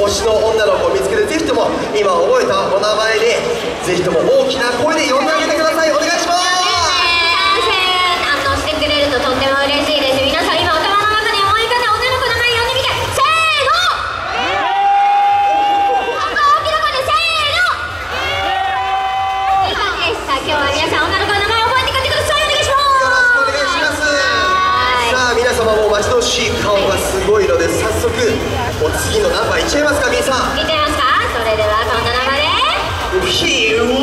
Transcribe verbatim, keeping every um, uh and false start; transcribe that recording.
推しの女の子を見つけて、ぜひとも今覚えたお名前でぜひとも大きな声で呼んであげてください。お願いします。 反応してくれるととっても嬉しいです。皆さん今頭の中に思い浮かんだ女の子の名前呼んでみて。せーの。大きな声でせーの。いい感じです。さあ今日は皆さん女の子の名前を覚えて帰ってください。お願いします。 よろしくお願いします。さあ皆様も待ち遠しい顔がすごいので、早速お次のナンバーいっちゃいますか。みーさんいっちゃいますか。それではこんな名前でヒー